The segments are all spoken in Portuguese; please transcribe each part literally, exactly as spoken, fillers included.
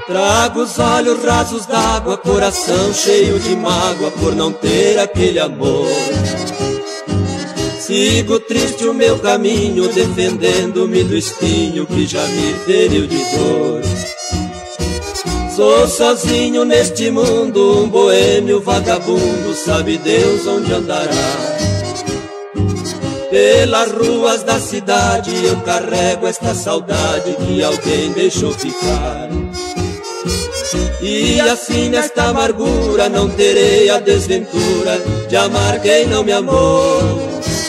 Trago os olhos rasos d'água, coração cheio de mágoa por não ter aquele amor. Sigo triste o meu caminho, defendendo-me do espinho que já me feriu de dor. Sou sozinho neste mundo, um boêmio vagabundo, sabe Deus onde andará. Pelas ruas da cidade eu carrego esta saudade que alguém deixou ficar. E assim nesta amargura não terei a desventura de amar quem não me amou.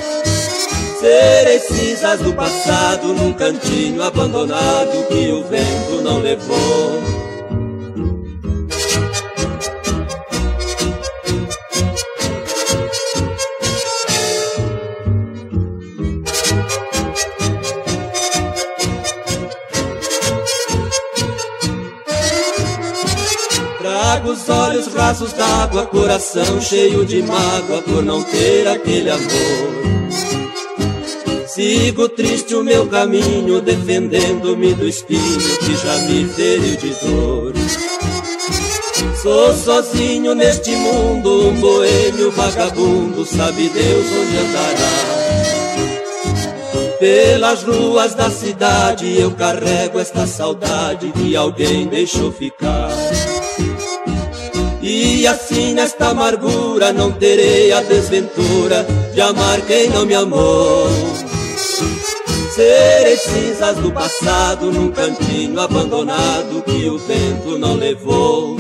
Serei cinzas do passado num cantinho abandonado que o vento não levou. Trago os olhos rasos d'água, coração cheio de mágoa por não ter aquele amor. Sigo triste o meu caminho, defendendo-me do espinho que já me feriu de dor. Sou sozinho neste mundo, um boêmio vagabundo, sabe Deus onde andará. Pelas ruas da cidade eu carrego esta saudade que alguém deixou ficar. E assim nesta amargura não terei a desventura de amar quem não me amou. Serei cinzas do passado num cantinho abandonado que o vento não levou.